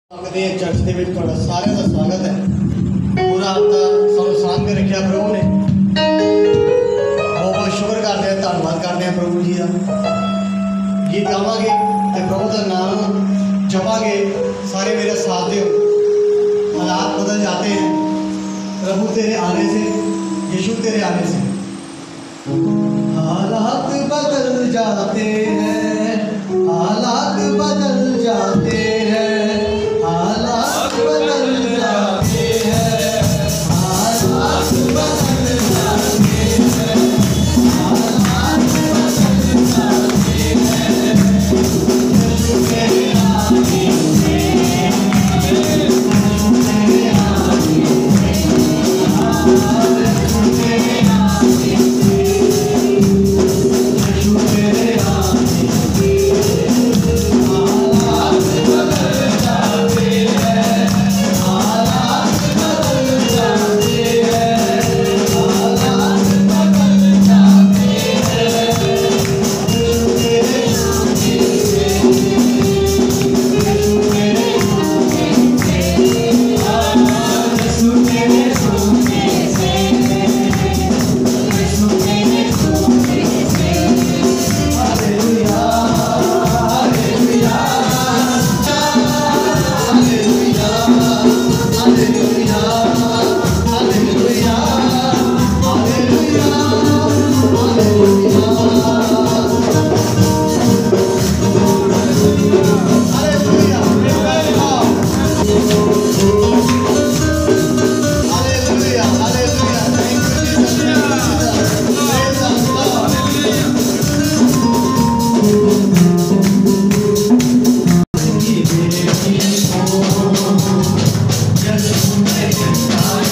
अपने चर्च के ਵਿੱਚ ਤੁਹਾਡਾ ਸਾਰਿਆਂ ਦਾ ਸਵਾਗਤ ਹੈ। ਪੂਰਾ ਹਫਤਾ ਸਾਨੂੰ ਸਾਂਭ ਕੇ ਰੱਖਿਆ ਪ੍ਰਭੂ ਨੇ। ਬਹੁਤ ਸ਼ੁਕਰ ਕਰਦੇ ਹਾਂ, ਧੰਨਵਾਦ ਕਰਦੇ ਹਾਂ ਪ੍ਰਭੂ ਜੀ ਦਾ। ਗੀਤ ਗਾਵਾਂਗੇ ਤੇ ਪ੍ਰਭੂ ਦਾ ਨਾਮ ਜਪਾਂਗੇ। सारे मेरे साथ दो। हालात बदल जाते हैं प्रभु तेरे आने से, यीशु तेरे आने से। हालात बदल जाते हैं, हालात बदल जाते हैं, हालात बदल जाते हैं, हालात बदल जाते हैं, हालात बदल जाते हैं। यीशु तेरे आने से, यीशु तेरे आने से, यीशु तेरे आने से, यीशु तेरे आने से हालात बदल जाते हैं, हालात बदल जाते हैं, हालात बदल जाते हैं। यीशु तेरे आने से, यीशु तेरे आने से, यीशु तेरे आने से, यीशु तेरे आने से। Hallelujah, hallelujah, hallelujah, hallelujah, hallelujah, hallelujah, hallelujah, hallelujah. Thank you, Jesus. Praise the Lord. की बेटी को यीशु ने